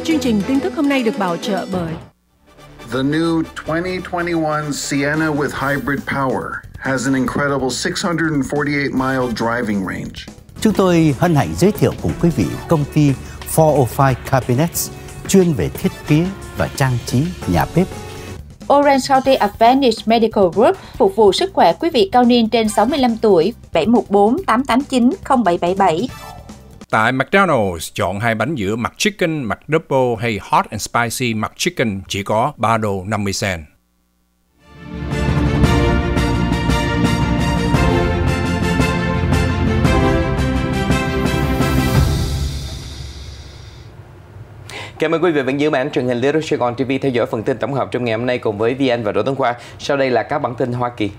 Chương trình tin tức hôm nay được bảo trợ bởi The new 2021 Sienna with hybrid power has an incredible 648-mile driving range. Chúng tôi hân hạnh giới thiệu cùng quý vị công ty 405 Cabinets chuyên về thiết kế và trang trí nhà bếp. Orange County Advantage Medical Group phục vụ sức khỏe quý vị cao niên trên 65 tuổi. 714-889-0777. Tại McDonald's, chọn 2 bánh giữa McChicken, McDouble hay Hot and Spicy McChicken chỉ có $3.50. Cảm ơn quý vị vẫn giữ màn truyền hình Little Sài Gòn TV theo dõi phần tin tổng hợp trong ngày hôm nay cùng với Vi Anh và Đỗ Tấn Khoa. Sau đây là các bản tin Hoa Kỳ.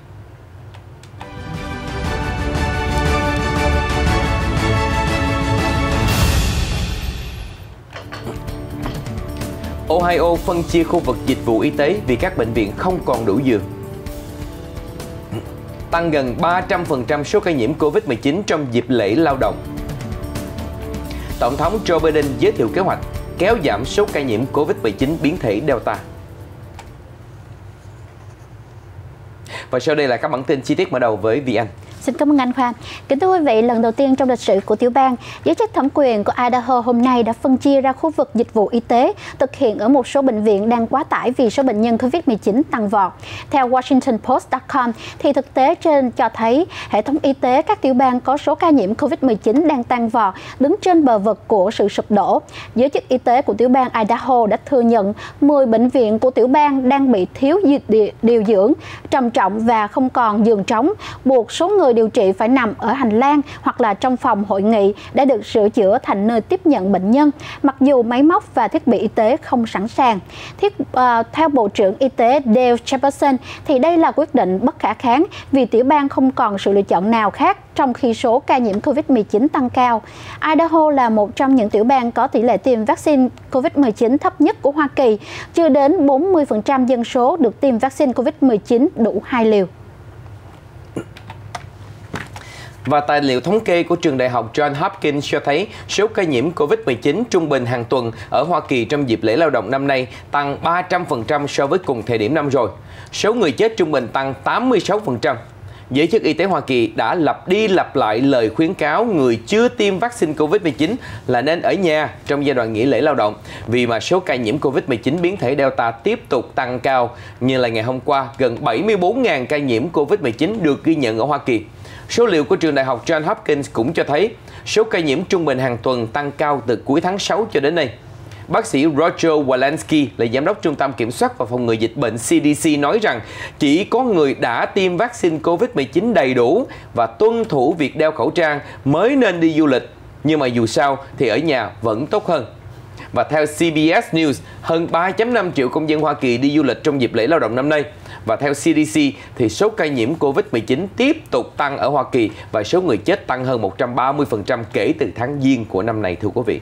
Ohio phân chia khu vực dịch vụ y tế vì các bệnh viện không còn đủ giường. Tăng gần 300% số ca nhiễm Covid-19 trong dịp lễ lao động. Tổng thống Joe Biden giới thiệu kế hoạch kéo giảm số ca nhiễm Covid-19 biến thể Delta. Và sau đây là các bản tin chi tiết, mở đầu với Vi Anh. Xin cảm ơn anh Khoa. Kính thưa quý vị, lần đầu tiên trong lịch sử của tiểu bang, giới chức thẩm quyền của Idaho hôm nay đã phân chia ra khu vực dịch vụ y tế thực hiện ở một số bệnh viện đang quá tải vì số bệnh nhân Covid-19 tăng vọt. Theo WashingtonPost.com, thì thực tế trên cho thấy hệ thống y tế các tiểu bang có số ca nhiễm Covid-19 đang tăng vọt, đứng trên bờ vực của sự sụp đổ. Giới chức y tế của tiểu bang Idaho đã thừa nhận 10 bệnh viện của tiểu bang đang bị thiếu điều dưỡng trầm trọng và không còn giường trống, buộc số người điều trị phải nằm ở hành lang hoặc là trong phòng hội nghị đã được sửa chữa thành nơi tiếp nhận bệnh nhân, mặc dù máy móc và thiết bị y tế không sẵn sàng. Theo Bộ trưởng Y tế Dale Jefferson, thì đây là quyết định bất khả kháng vì tiểu bang không còn sự lựa chọn nào khác trong khi số ca nhiễm Covid-19 tăng cao. Idaho là một trong những tiểu bang có tỷ lệ tiêm vaccine Covid-19 thấp nhất của Hoa Kỳ, chưa đến 40% dân số được tiêm vaccine Covid-19 đủ 2 liều. Và tài liệu thống kê của trường đại học Johns Hopkins cho thấy số ca nhiễm Covid-19 trung bình hàng tuần ở Hoa Kỳ trong dịp lễ lao động năm nay tăng 300% so với cùng thời điểm năm rồi. Số người chết trung bình tăng 86%. Giới chức y tế Hoa Kỳ đã lặp đi lặp lại lời khuyến cáo người chưa tiêm vaccine Covid-19 là nên ở nhà trong giai đoạn nghỉ lễ lao động, vì mà số ca nhiễm Covid-19 biến thể Delta tiếp tục tăng cao, như là ngày hôm qua gần 74.000 ca nhiễm Covid-19 được ghi nhận ở Hoa Kỳ. Số liệu của trường đại học Johns Hopkins cũng cho thấy số ca nhiễm trung bình hàng tuần tăng cao từ cuối tháng 6 cho đến nay. Bác sĩ Roger Walensky là giám đốc Trung tâm Kiểm soát và Phòng ngừa Dịch bệnh CDC nói rằng chỉ có người đã tiêm vaccine Covid-19 đầy đủ và tuân thủ việc đeo khẩu trang mới nên đi du lịch. Nhưng mà dù sao thì ở nhà vẫn tốt hơn. Và theo CBS News, hơn 3.5 triệu công dân Hoa Kỳ đi du lịch trong dịp lễ lao động năm nay. Và theo CDC thì số ca nhiễm Covid-19 tiếp tục tăng ở Hoa Kỳ và số người chết tăng hơn 130% kể từ tháng Giêng của năm nay, thưa quý vị.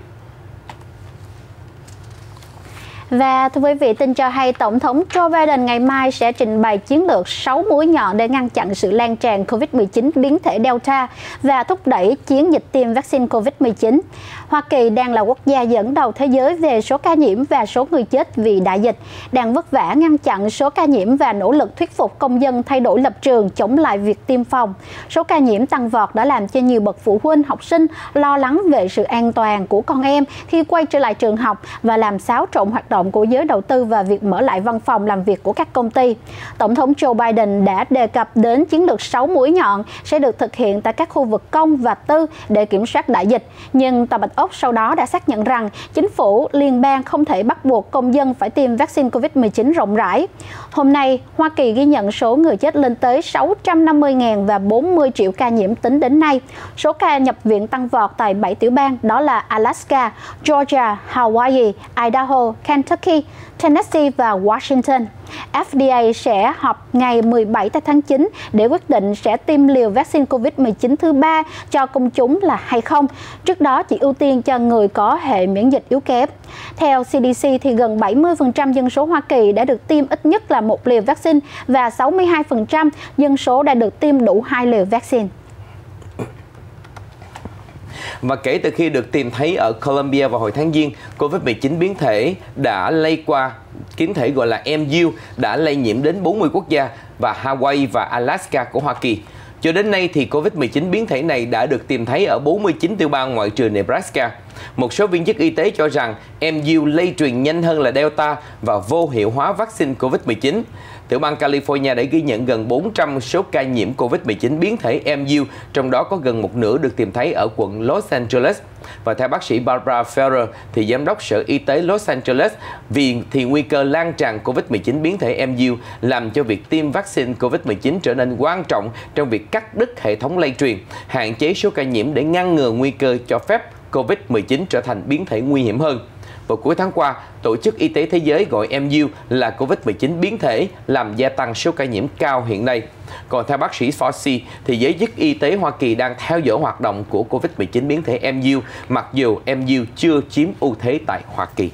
Và thưa quý vị, tin cho hay Tổng thống Joe Biden ngày mai sẽ trình bày chiến lược 6 mũi nhọn để ngăn chặn sự lan tràn COVID-19 biến thể Delta và thúc đẩy chiến dịch tiêm vaccine COVID-19. Hoa Kỳ đang là quốc gia dẫn đầu thế giới về số ca nhiễm và số người chết vì đại dịch, đang vất vả ngăn chặn số ca nhiễm và nỗ lực thuyết phục công dân thay đổi lập trường chống lại việc tiêm phòng. Số ca nhiễm tăng vọt đã làm cho nhiều bậc phụ huynh, học sinh lo lắng về sự an toàn của con em khi quay trở lại trường học và làm xáo trộn hoạt động của giới đầu tư và việc mở lại văn phòng làm việc của các công ty. Tổng thống Joe Biden đã đề cập đến chiến lược 6 mũi nhọn sẽ được thực hiện tại các khu vực công và tư để kiểm soát đại dịch. Nhưng Tòa Bạch Ốc sau đó đã xác nhận rằng chính phủ liên bang không thể bắt buộc công dân phải tiêm vaccine COVID-19 rộng rãi. Hôm nay, Hoa Kỳ ghi nhận số người chết lên tới 650.000 và 40 triệu ca nhiễm tính đến nay. Số ca nhập viện tăng vọt tại 7 tiểu bang đó là Alaska, Georgia, Hawaii, Idaho, Kentucky, Tennessee và Washington. FDA sẽ họp ngày 17 tháng 9 để quyết định sẽ tiêm liều vaccine COVID-19 thứ 3 cho công chúng là hay không. Trước đó chỉ ưu tiên cho người có hệ miễn dịch yếu kém. Theo CDC thì gần 70% dân số Hoa Kỳ đã được tiêm ít nhất là một liều vaccine và 62% dân số đã được tiêm đủ 2 liều vaccine. Và kể từ khi được tìm thấy ở Colombia vào hồi tháng Giêng, COVID-19 biến thể đã lây qua biến thể gọi là MU đã lây nhiễm đến 40 quốc gia và Hawaii và Alaska của Hoa Kỳ. Cho đến nay thì COVID-19 biến thể này đã được tìm thấy ở 49 tiểu bang ngoại trừ Nebraska. Một số viên chức y tế cho rằng MU lây truyền nhanh hơn là Delta và vô hiệu hóa vaccine COVID-19. Tiểu bang California đã ghi nhận gần 400 số ca nhiễm COVID-19 biến thể MU, trong đó có gần một nửa được tìm thấy ở quận Los Angeles. Và theo bác sĩ Barbara Ferrer, thì giám đốc Sở Y tế Los Angeles, vì nguy cơ lan tràn COVID-19 biến thể MU làm cho việc tiêm vaccine COVID-19 trở nên quan trọng trong việc cắt đứt hệ thống lây truyền, hạn chế số ca nhiễm để ngăn ngừa nguy cơ cho phép COVID-19 trở thành biến thể nguy hiểm hơn. Vào cuối tháng qua, Tổ chức Y tế Thế giới gọi MU là COVID-19 biến thể làm gia tăng số ca nhiễm cao hiện nay. Còn theo bác sĩ Fauci, thì giới chức y tế Hoa Kỳ đang theo dõi hoạt động của COVID-19 biến thể MU, mặc dù MU chưa chiếm ưu thế tại Hoa Kỳ.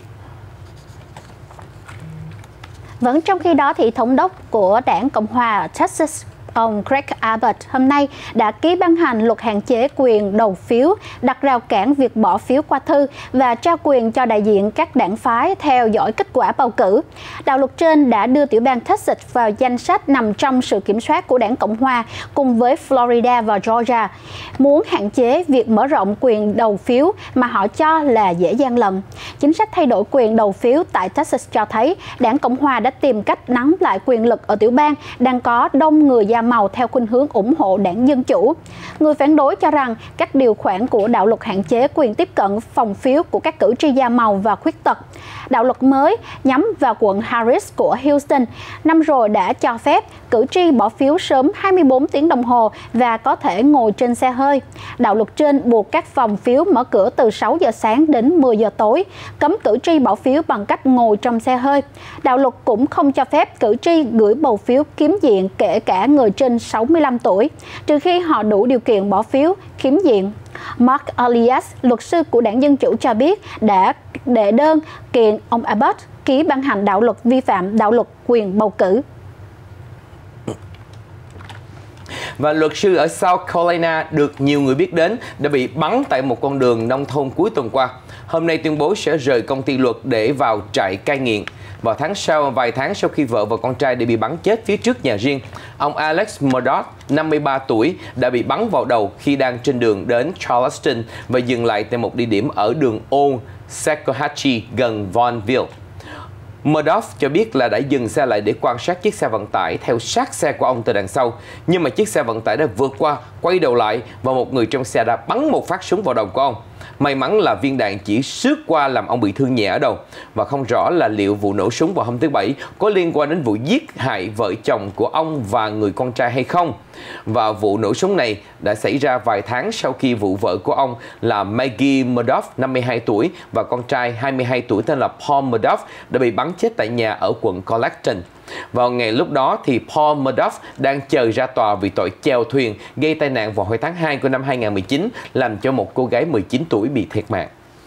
Vẫn trong khi đó thì thống đốc của đảng Cộng hòa ở Texas, ông Greg Abbott hôm nay đã ký ban hành luật hạn chế quyền đầu phiếu, đặt rào cản việc bỏ phiếu qua thư và trao quyền cho đại diện các đảng phái theo dõi kết quả bầu cử. Đạo luật trên đã đưa tiểu bang Texas vào danh sách nằm trong sự kiểm soát của đảng Cộng hòa cùng với Florida và Georgia, muốn hạn chế việc mở rộng quyền đầu phiếu mà họ cho là dễ gian lận. Chính sách thay đổi quyền đầu phiếu tại Texas cho thấy đảng Cộng hòa đã tìm cách nắm lại quyền lực ở tiểu bang đang có đông người da màu theo khuynh hướng ủng hộ đảng Dân Chủ. Người phản đối cho rằng các điều khoản của đạo luật hạn chế quyền tiếp cận phòng phiếu của các cử tri da màu và khuyết tật. Đạo luật mới nhắm vào quận Harris của Houston năm rồi đã cho phép cử tri bỏ phiếu sớm 24 tiếng đồng hồ và có thể ngồi trên xe hơi. Đạo luật trên buộc các phòng phiếu mở cửa từ 6 giờ sáng đến 10 giờ tối, cấm cử tri bỏ phiếu bằng cách ngồi trong xe hơi. Đạo luật cũng không cho phép cử tri gửi bầu phiếu kiếm diện kể cả người trên 65 tuổi, trừ khi họ đủ điều kiện bỏ phiếu kiếm diện. Mark Elias, luật sư của đảng Dân Chủ cho biết đã đệ đơn kiện ông Abbott ký ban hành đạo luật vi phạm đạo luật quyền bầu cử. Và luật sư ở South Carolina được nhiều người biết đến đã bị bắn tại một con đường nông thôn cuối tuần qua. Hôm nay tuyên bố sẽ rời công ty luật để vào trại cai nghiện. Vào tháng sau, vài tháng sau khi vợ và con trai đều bị bắn chết phía trước nhà riêng, ông Alex Murdaugh, 53 tuổi, đã bị bắn vào đầu khi đang trên đường đến Charleston và dừng lại tại một địa điểm ở đường Old Saccohatchee gần Vaughnville. Murdaugh cho biết là đã dừng xe lại để quan sát chiếc xe vận tải theo sát xe của ông từ đằng sau, nhưng mà chiếc xe vận tải đã vượt qua, quay đầu lại và một người trong xe đã bắn một phát súng vào đầu của ông. May mắn là viên đạn chỉ xước qua làm ông bị thương nhẹ ở đầu, và không rõ là liệu vụ nổ súng vào hôm thứ Bảy có liên quan đến vụ giết hại vợ chồng của ông và người con trai hay không. Và vụ nổ súng này đã xảy ra vài tháng sau khi vụ vợ của ông là Maggie Murdaugh, 52 tuổi, và con trai 22 tuổi tên là Paul Murdaugh đã bị bắn chết tại nhà ở quận Colleton. Vào ngày lúc đó thì Paul Murdaugh đang chờ ra tòa vì tội chèo thuyền gây tai nạn vào hồi tháng 2 của năm 2019, làm cho một cô gái 19 tuổi bị thiệt mạng.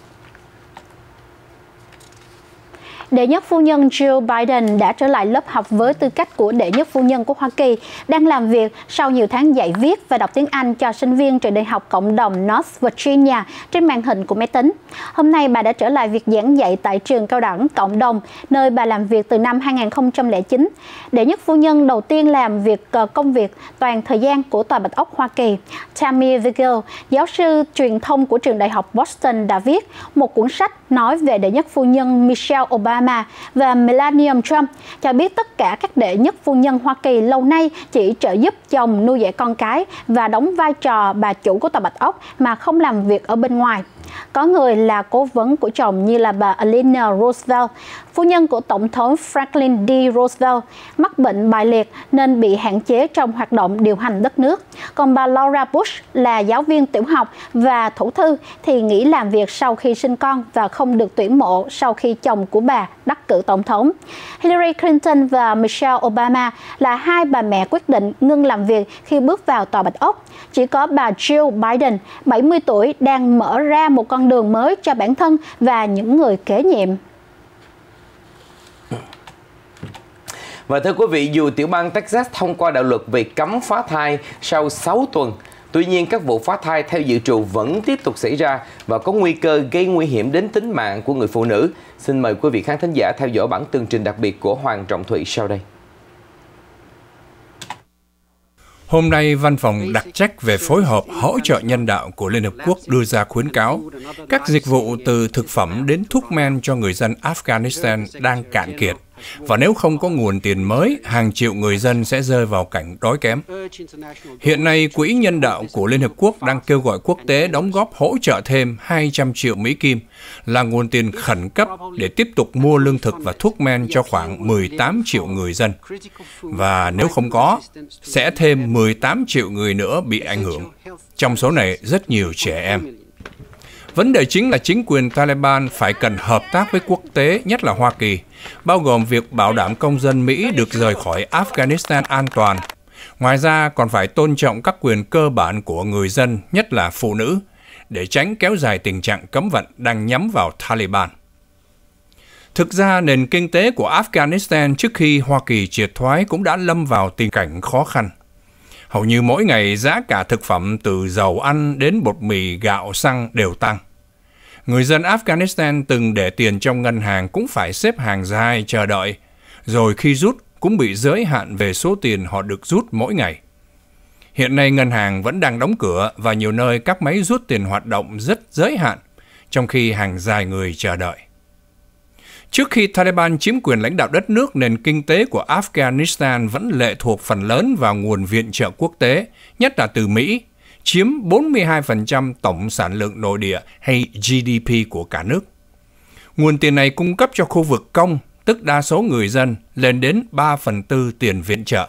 Đệ nhất phu nhân Jill Biden đã trở lại lớp học với tư cách của đệ nhất phu nhân của Hoa Kỳ, đang làm việc sau nhiều tháng dạy viết và đọc tiếng Anh cho sinh viên trường Đại học Cộng đồng North Virginia trên màn hình của máy tính. Hôm nay bà đã trở lại việc giảng dạy tại trường cao đẳng Cộng đồng, nơi bà làm việc từ năm 2009. Đệ nhất phu nhân đầu tiên làm công việc toàn thời gian của Tòa Bạch Ốc Hoa Kỳ. Tammy Vigil, giáo sư truyền thông của trường Đại học Boston, đã viết một cuốn sách nói về đệ nhất phu nhân Michelle Obama và Melania Trump, cho biết tất cả các đệ nhất phu nhân Hoa Kỳ lâu nay chỉ trợ giúp chồng nuôi dạy con cái và đóng vai trò bà chủ của Tòa Bạch Ốc mà không làm việc ở bên ngoài. Có người là cố vấn của chồng như là bà Eleanor Roosevelt, phu nhân của Tổng thống Franklin D. Roosevelt, mắc bệnh bại liệt nên bị hạn chế trong hoạt động điều hành đất nước. Còn bà Laura Bush là giáo viên tiểu học và thủ thư thì nghỉ làm việc sau khi sinh con và không được tuyển mộ sau khi chồng của bà đắc cử tổng thống. Hillary Clinton và Michelle Obama là hai bà mẹ quyết định ngưng làm việc khi bước vào Tòa Bạch Ốc. Chỉ có bà Jill Biden, 70 tuổi, đang mở ra một con đường mới cho bản thân và những người kế nhiệm. Và thưa quý vị, dù tiểu bang Texas thông qua đạo luật về cấm phá thai sau 6 tuần, Tuy nhiên, các vụ phá thai theo dự trù vẫn tiếp tục xảy ra và có nguy cơ gây nguy hiểm đến tính mạng của người phụ nữ. Xin mời quý vị khán thính giả theo dõi bản tường trình đặc biệt của Hoàng Trọng Thủy sau đây. Hôm nay, Văn phòng đặc trách về phối hợp hỗ trợ nhân đạo của Liên Hợp Quốc đưa ra khuyến cáo các dịch vụ từ thực phẩm đến thuốc men cho người dân Afghanistan đang cạn kiệt. Và nếu không có nguồn tiền mới, hàng triệu người dân sẽ rơi vào cảnh đói kém. Hiện nay, Quỹ Nhân đạo của Liên Hợp Quốc đang kêu gọi quốc tế đóng góp hỗ trợ thêm 200 triệu Mỹ Kim là nguồn tiền khẩn cấp để tiếp tục mua lương thực và thuốc men cho khoảng 18 triệu người dân. Và nếu không có, sẽ thêm 18 triệu người nữa bị ảnh hưởng. Trong số này, rất nhiều trẻ em. Vấn đề chính là chính quyền Taliban phải cần hợp tác với quốc tế, nhất là Hoa Kỳ, bao gồm việc bảo đảm công dân Mỹ được rời khỏi Afghanistan an toàn. Ngoài ra, còn phải tôn trọng các quyền cơ bản của người dân, nhất là phụ nữ, để tránh kéo dài tình trạng cấm vận đang nhắm vào Taliban. Thực ra, nền kinh tế của Afghanistan trước khi Hoa Kỳ triệt thoái cũng đã lâm vào tình cảnh khó khăn. Hầu như mỗi ngày giá cả thực phẩm từ dầu ăn đến bột mì, gạo, xăng đều tăng. Người dân Afghanistan từng để tiền trong ngân hàng cũng phải xếp hàng dài chờ đợi, rồi khi rút cũng bị giới hạn về số tiền họ được rút mỗi ngày. Hiện nay ngân hàng vẫn đang đóng cửa và nhiều nơi các máy rút tiền hoạt động rất giới hạn, trong khi hàng dài người chờ đợi. Trước khi Taliban chiếm quyền lãnh đạo đất nước, nền kinh tế của Afghanistan vẫn lệ thuộc phần lớn vào nguồn viện trợ quốc tế, nhất là từ Mỹ, chiếm 42% tổng sản lượng nội địa hay GDP của cả nước. Nguồn tiền này cung cấp cho khu vực công, tức đa số người dân, lên đến 3/4 tiền viện trợ.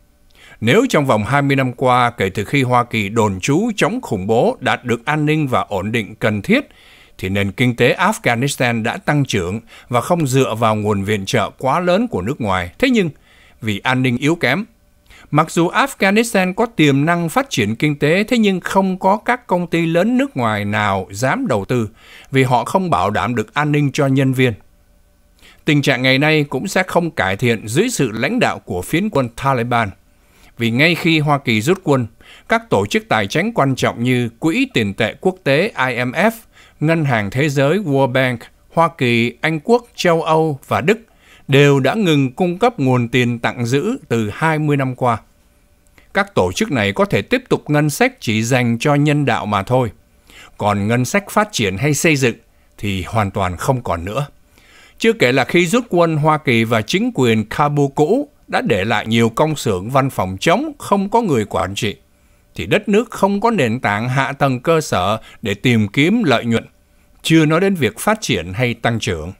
Nếu trong vòng 20 năm qua, kể từ khi Hoa Kỳ đồn trú chống khủng bố đạt được an ninh và ổn định cần thiết, thì nền kinh tế Afghanistan đã tăng trưởng và không dựa vào nguồn viện trợ quá lớn của nước ngoài. Thế nhưng, vì an ninh yếu kém, mặc dù Afghanistan có tiềm năng phát triển kinh tế, thế nhưng không có các công ty lớn nước ngoài nào dám đầu tư vì họ không bảo đảm được an ninh cho nhân viên. Tình trạng ngày nay cũng sẽ không cải thiện dưới sự lãnh đạo của phiến quân Taliban. Vì ngay khi Hoa Kỳ rút quân, các tổ chức tài chính quan trọng như Quỹ tiền tệ quốc tế IMF, Ngân hàng Thế giới World Bank, Hoa Kỳ, Anh Quốc, châu Âu và Đức đều đã ngừng cung cấp nguồn tiền tặng giữ từ 20 năm qua. Các tổ chức này có thể tiếp tục ngân sách chỉ dành cho nhân đạo mà thôi. Còn ngân sách phát triển hay xây dựng thì hoàn toàn không còn nữa. Chưa kể là khi rút quân, Hoa Kỳ và chính quyền Kabul cũ đã để lại nhiều công xưởng văn phòng trống không có người quản trị, thì đất nước không có nền tảng hạ tầng cơ sở để tìm kiếm lợi nhuận, chưa nói đến việc phát triển hay tăng trưởng.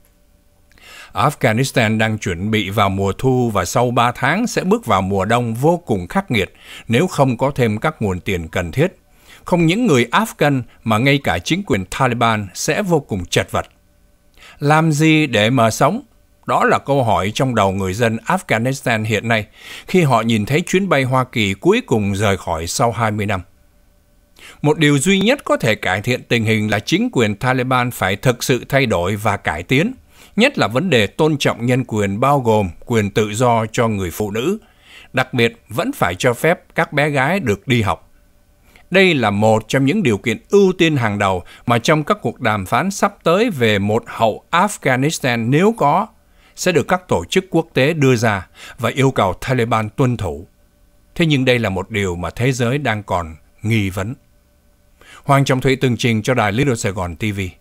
Afghanistan đang chuẩn bị vào mùa thu và sau 3 tháng sẽ bước vào mùa đông vô cùng khắc nghiệt nếu không có thêm các nguồn tiền cần thiết. Không những người Afghan mà ngay cả chính quyền Taliban sẽ vô cùng chật vật. Làm gì để mà sống? Đó là câu hỏi trong đầu người dân Afghanistan hiện nay khi họ nhìn thấy chuyến bay Hoa Kỳ cuối cùng rời khỏi sau 20 năm. Một điều duy nhất có thể cải thiện tình hình là chính quyền Taliban phải thực sự thay đổi và cải tiến, nhất là vấn đề tôn trọng nhân quyền bao gồm quyền tự do cho người phụ nữ, đặc biệt vẫn phải cho phép các bé gái được đi học. Đây là một trong những điều kiện ưu tiên hàng đầu mà trong các cuộc đàm phán sắp tới về một hậu Afghanistan nếu có, sẽ được các tổ chức quốc tế đưa ra và yêu cầu Taliban tuân thủ. Thế nhưng đây là một điều mà thế giới đang còn nghi vấn. Hoàng Trọng Thủy tường trình cho đài Little Sài Gòn TV.